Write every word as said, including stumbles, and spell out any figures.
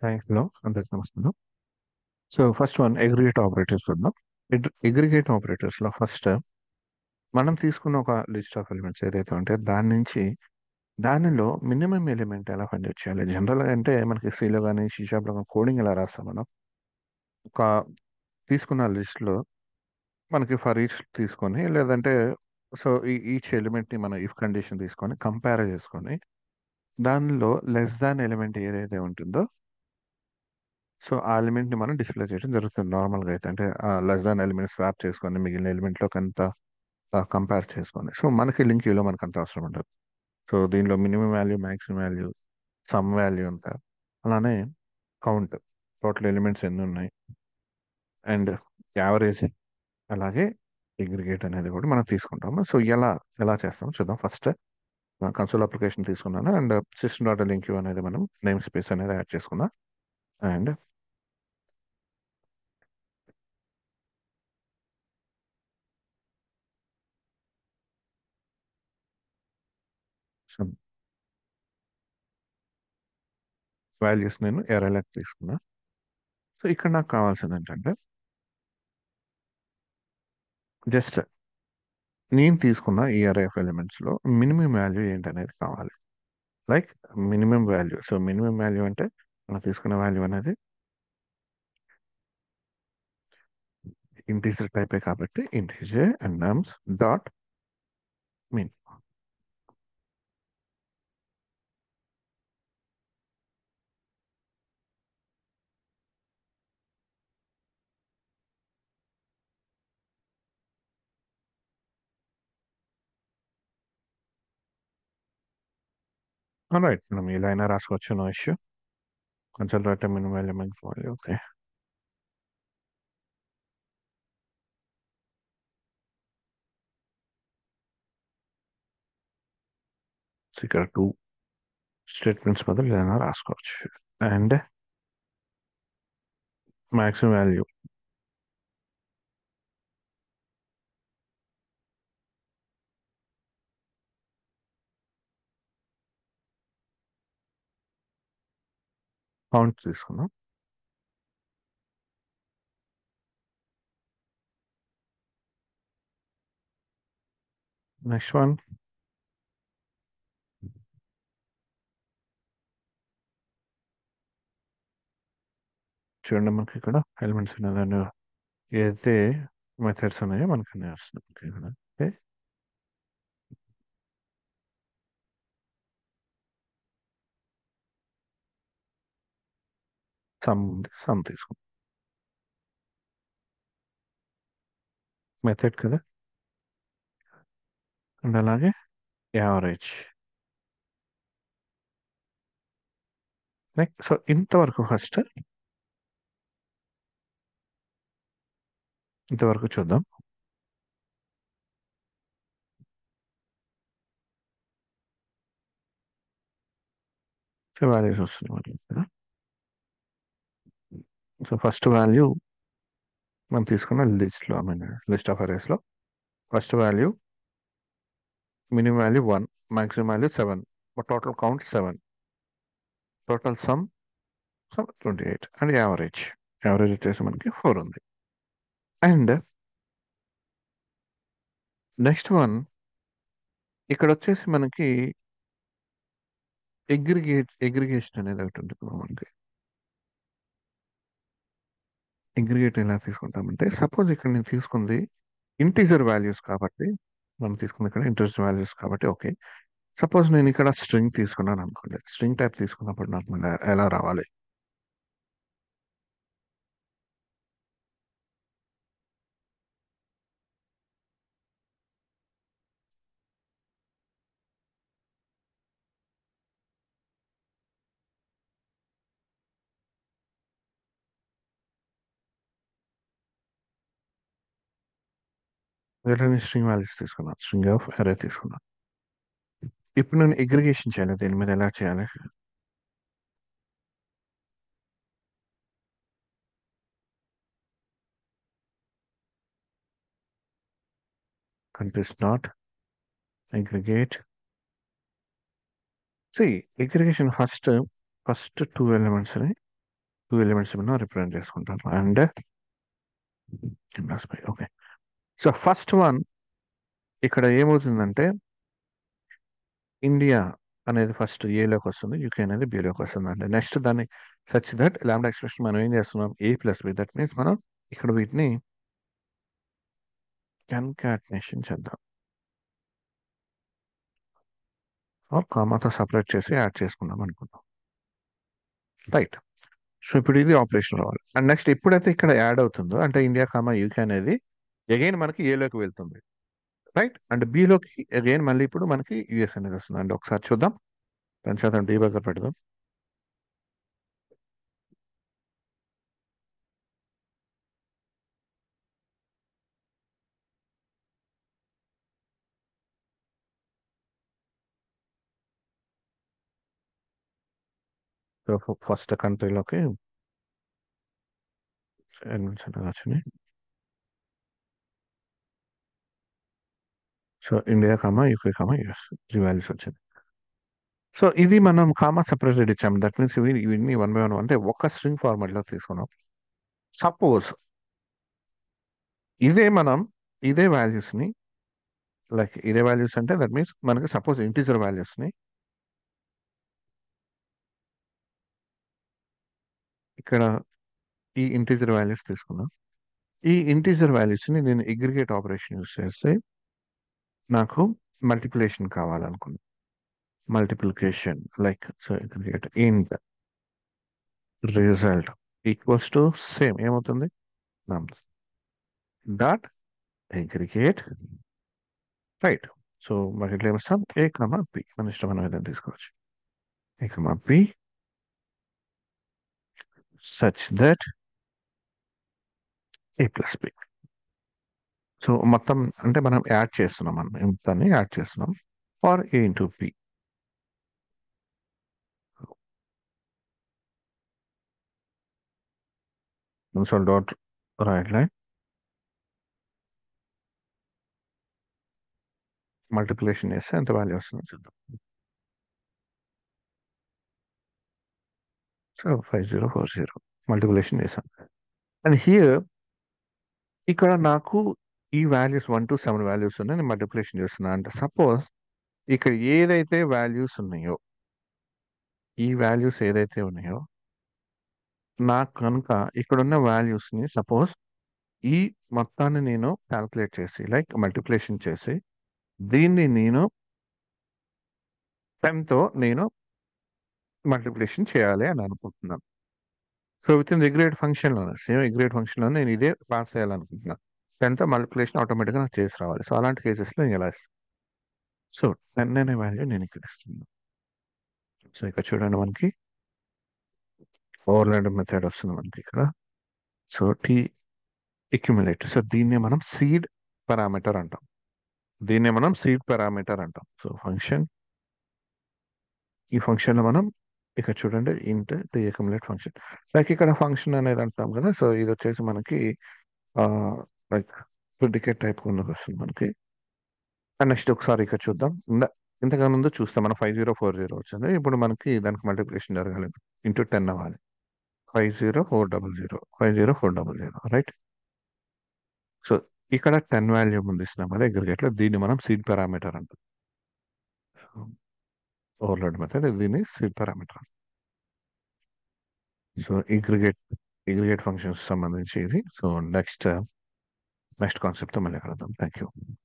Hi hello అందరికి నమస్కారం. So first one aggregate operators చూద్దాం. అగ్రిగేట్ ఆపరేటర్స్లో ఫస్ట్ మనం తీసుకున్న ఒక లిస్ట్ ఆఫ్ ఎలిమెంట్స్ ఏదైతే ఉంటే దాని నుంచి దానిలో మినిమం ఎలిమెంట్ ఎలా ఫైండ్ అవుట్ చేయాలి. జనరల్గా అంటే మనకి సిలో కానీ షీషాప్లో కానీ కోడింగ్ ఎలా రాస్తాం మనం ఒక తీసుకున్న లిస్ట్లో మనకి ఫర్ ఈచ్ తీసుకొని లేదంటే సో ఈ ఈచ్ ఎలిమెంట్ని మనం ఇఫ్ కండిషన్ తీసుకొని కంపేర్ చేసుకొని దానిలో లెస్ దాన్ ఎలిమెంట్ ఏదైతే ఉంటుందో సో ఆ ఎలిమెంట్ ని మనం డిస్ప్లే చేయడం జరుగుతుంది నార్మల్గా అయితే. అంటే లెస్ దాన్ ఎలిమెంట్ స్వాప్ చేసుకొని మిగిలిన ఎలిమెంట్లో కొంత కంపేర్ చేసుకొని సో మనకి లింక్ లో మనకు అంత అవసరం ఉండదు. సో దీనిలో minimum value maximum value sum value అంతా అలానే కౌంట్ టోటల్ ఎలిమెంట్స్ ఎన్ని ఉన్నాయి అండ్ యావరేజ్ అలాగే అగ్రిగేట్ అనేది కూడా మనం తీసుకుంటాము. సో ఎలా ఎలా చేస్తామో చూద్దాం. ఫస్ట్ కన్సోల్ అప్లికేషన్ తీసుకున్నాను అండ్ సిస్టమ్ డాట్ లింక్ అనేది మనం నేమ్ స్పేస్ అనేది యాడ్ చేసుకున్నాం అండ్ వాల్యూస్ నేను ఎర్రలకు తీసుకున్నా. సో ఇక్కడ నాకు కావాల్సింది ఏంటంటే జస్ట్ నేను తీసుకున్న ఈ అరే ఆఫ్ ఎలిమెంట్స్ లో మినిమం వాల్యూ ఏంటనేది కావాలి. Like minimum value. So minimum value అంటే మనం తీసుకున్న వాల్యూ అనేది ఇంటీజర్ టైపే కాబట్టి integer and nums dot min. Right, మనం ఇలా అయినా రాసుకోవచ్చు, నో ఇష్యూ. కొంచెం right minimum element value. Okay, so ఇక్కడ టూ స్టేట్మెంట్స్ బదులు ఇలా అయినా రాసుకోవచ్చు. అండ్ మాక్సిమం వాల్యూ కౌంట్ తీసుకున్నాం. నెక్స్ట్ వన్ చూడండి, మనకి ఇక్కడ ఎలిమెంట్స్ ఉన్నదాన్ని ఏదైతే మెథడ్స్ ఉన్నాయో మనకి అన్నీ వస్తుంది ఇక్కడ. ఓకే, సమ్ సమ్ తీసుకుందాం. మెథడ్ కదా, అండ్ అలాగే యావరేజ్. నెక్స్ట్ సో ఇంతవరకు ఫస్ట్ ఇంతవరకు చూద్దాం. సో వాల్యూస్ వస్తుంది మనకి ఇక్కడ. సో ఫస్ట్ వాల్యూ మనం తీసుకున్న లిస్ట్లో, ఐ మీన్ లిస్ట్ ఆఫ్ అరేస్లో first value minimum value one, maximum value seven, but total count seven, total sum sum twenty eight and average average వచ్చేసి మనకి ఫోర్ ఉంది. అండ్ నెక్స్ట్ వన్ ఇక్కడ వచ్చేసి మనకి అగ్రిగేట్ అగ్రిగేషన్ అనేది ఒకటి ఉంటుంది ఇప్పుడు మనకి. అగ్రిగేట్ ఎలా తీసుకుంటామంటే సపోజ్ ఇక్కడ నేను తీసుకుంది ఇంటీజర్ వాల్యూస్ కాబట్టి, మనం తీసుకున్న ఇక్కడ ఇంటీజర్ వాల్యూస్ కాబట్టి ఓకే. సపోజ్ నేను ఇక్కడ స్ట్రింగ్ తీసుకున్నాను అనుకోండి, స్ట్రింగ్ టైప్ తీసుకున్నప్పుడు నాకు మళ్ళీ ఎలా రావాలి? నేను స్ట్రింగ్ వాల్యూస్ తీసుకున్నాను, స్ట్రింగ్ ఆఫ్ అరే తీసుకున్నాను. ఇప్పుడు నేను అగ్రిగేషన్ చేయాలి, దీని మీద ఎలా చేయాలి? Countries not aggregate. See aggregation first first two ఎలిమెంట్స్ని టూ ఎలిమెంట్స్ మనం రిప్రజెంట్ చేసుకుంటాం and okay. So first one ఇక్కడ ఏమవుతుందంటే ఇండియా అనేది ఫస్ట్ ఏలోకి వస్తుంది, యూకే అనేది బిలోకి వస్తుంది అంటే నెక్స్ట్ దాన్ని సచ్ దట్ లాంబ్డా ఎక్స్ప్రెషన్ మనం ఏం చేస్తున్నాం A plus B, that means మనం ఇక్కడ వీటిని కన్కాటినేషన్ చేద్దాం కామాతో సపరేట్ చేసి యాడ్ చేసుకుందాం అనుకుందాం. రైట్. సో ఇప్పుడు ఇది ఆపరేషన్ రావాలి అండ్ నెక్స్ట్ ఎప్పుడైతే ఇక్కడ యాడ్ అవుతుందో అంటే ఇండియా కామా యూకే అనేది అగైన్ మనకి ఏలోకి వెళ్తుంది. రైట్. అండ్ బిలోకి అగైన్ మళ్ళీ ఇప్పుడు మనకి యుఎస్ అనేది వస్తుంది అండి. ఒకసారి చూద్దాం, దాని శాతం డీబగ్గర్ పెడదాం. సో ఫస్ట్ కంట్రీలోకి వచ్చినాయి. So India comma UK comma US three values వచ్చింది. సో ఇది మనం కామా సెపరేటెడ్ ఇచ్చాము, దట్ మీన్స్ ఇవి ఇవన్నీ వన్ బై వన్ అంటే ఒక స్ట్రింగ్ ఫార్మాట్లో తీసుకున్నాం. సపోజ్ ఇదే మనం ఇదే వాల్యూస్ని లైక్ ఇదే వాల్యూస్ అంటే దట్ మీన్స్ మనకి సపోజ్ ఇంటీజర్ వాల్యూస్ని ఇక్కడ ఈ ఇంటీజర్ వాల్యూస్ తీసుకున్నాం. ఈ ఇంటీజర్ వాల్యూస్ని నేను అగ్రిగేట్ ఆపరేషన్ యూస్ చేస్తే నాకు మల్టిప్లికేషన్ కావాలనుకున్నాను. Multiplication like so aggregate int result equals to same ఏమవుతుంది nums dot aggregate. Right. So మరి ఇట్లా ఏమిస్తాం ఏ కమా బి మన ఇష్టం మనం ఏదైనా తీసుకోవచ్చు. A comma B such that A plus B. So మొత్తం అంటే మనం యాడ్ చేస్తున్నాం, మనం ఇంతాన్ని యాడ్ చేస్తున్నాం for A into B. So dot write line multiplication చేస్తే ఎంత వాల్యూ వస్తుందో చూద్దాం. So five zero four zero multiplication చేసాం అండ్ హియర్ ఇక్కడ నాకు ఈ values one two seven values ఉన్నాయి, నేను మల్టిప్లికేషన్ చేస్తున్నా అంటే సపోజ్ ఇక్కడ ఏదైతే వాల్యూస్ ఉన్నాయో ఈ వాల్యూస్ ఏదైతే ఉన్నాయో నాకు కనుక ఇక్కడున్న వాల్యూస్ని సపోజ్ ఈ మొత్తాన్ని నేను క్యాల్కులేట్ చేసి లైక్ మల్టిప్లికేషన్ చేసి దీన్ని నేను టెన్తో నేను మల్టిప్లికేషన్ చేయాలి అని అనుకుంటున్నాను. సో విత్ ఇన్ రిగ్రేట్ ఫంక్షన్లోనే సేమ్ రిగ్రేట్ ఫంక్షన్లో నేను ఇదే పాస్ చేయాలనుకుంటున్నాను. టెన్తో మల్టిప్లికేషన్ ఆటోమేటిక్గా నాకు చేసి రావాలి. సో అలాంటి కేసెస్లో నేను ఎలా ఇస్తాను. సో టెన్ అనే వాల్యూ నేను ఇక్కడ ఇస్తున్నాను. సో ఇక్కడ చూడండి మనకి ఓవర్లాడ్ మెథడ్ వస్తుంది మనకి ఇక్కడ. So tea accumulate. సో దీన్నే మనం సీడ్ పారామీటర్ అంటాం. దీన్నే మనం సీడ్ పారామీటర్ అంటాం. సో ఫంక్షన్ ఈ ఫంక్షన్లో మనం ఇక్కడ చూడండి int T accumulate function like ఇక్కడ ఫంక్షన్ అనేది అంటాం కదా. సో ఇది వచ్చేసి మనకి లైక్ ప్రిడికేట్ టైప్ ఉన్నది వస్తుంది మనకి. అండ్ నెక్స్ట్ ఒకసారి ఇక్కడ చూద్దాం. ఇంత ఇంతగా ముందు చూస్తాం మనం ఫైవ్ జీరో ఫోర్ జీరో వచ్చింది. ఇప్పుడు మనకి దానికి మల్టిప్లికేషన్ జరగాలి, ఇంటూ టెన్ అవ్వాలి. Five zero four double zero five zero four double zero right. So ఇక్కడ టెన్ వాల్యూ ముందు ఇస్తున్నాం కదా అగ్రిగేట్లో, దీన్ని మనం సీడ్ పారామీటర్ అంటాం. ఓవర్లోడ్ మెథడ్ దీన్ని seed parameter. So aggregate aggregate functions సంబంధించి ఇది. సో నెక్స్ట్ నెక్స్ట్ కాన్సెప్ట్తో మళ్ళీ కలుద్దాం. Thank you.